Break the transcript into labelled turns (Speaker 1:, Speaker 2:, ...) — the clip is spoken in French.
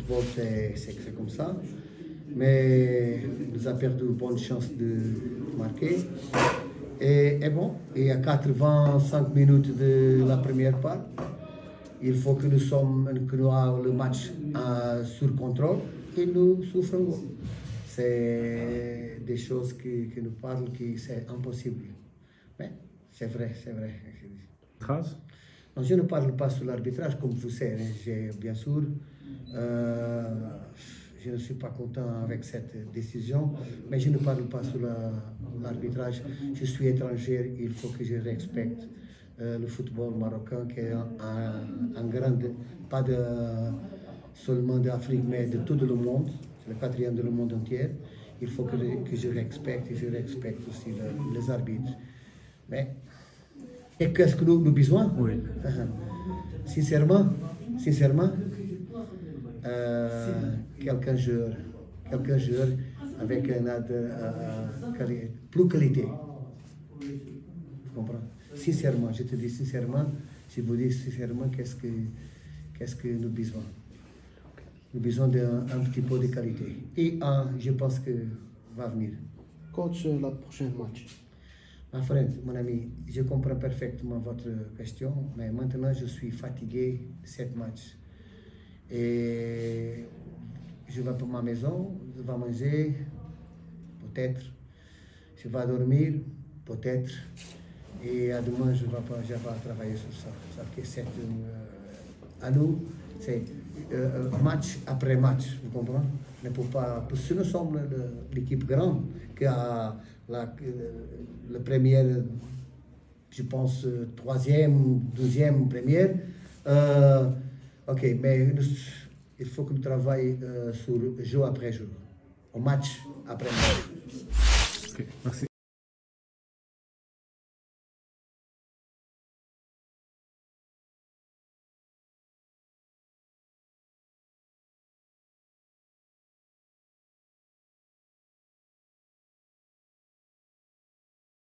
Speaker 1: football, c'est comme ça. Mais nous avons perdu bonne chance de marquer. Et bon, et à 85 minutes de la première part, il faut que nous ayons le match sur contrôle et nous souffrons. C'est des choses que nous parlons que c'est impossible. Mais c'est vrai, c'est vrai. Non, je ne parle pas sur l'arbitrage, comme vous savez, bien sûr. Je ne suis pas content avec cette décision, mais je ne parle pas sur l'arbitrage. Je suis étranger, il faut que je respecte le football marocain qui est en grande, pas seulement d'Afrique, mais de tout le monde. C'est le quatrième du monde entier. Il faut que je respecte et je respecte aussi les arbitres. Mais et qu'est-ce que nous avons besoin? Oui. Sincèrement, quelqu'un joueur avec plus qualité. Tu comprends? Sincèrement, je te dis sincèrement, je vous dis sincèrement qu'est-ce que nous avons besoin. Nous avons besoin d'un petit peu de qualité. Et je pense que va venir.
Speaker 2: Coach, la prochaine match.
Speaker 1: Ma frère, mon ami, je comprends parfaitement votre question, mais maintenant je suis fatigué de cette match. Et je vais pour ma maison, je vais manger, peut-être. Je vais dormir, peut-être. Et à demain, je vais travailler sur ça. Parce que c'est à nous, c'est match après match, vous comprenez? Ne peut pas, parce que nous sommes l'équipe grande qui a la première, je pense, troisième, deuxième, première. Ok, mais il faut que nous travaillions sur jour après jour, au match après match.
Speaker 3: Ok, merci.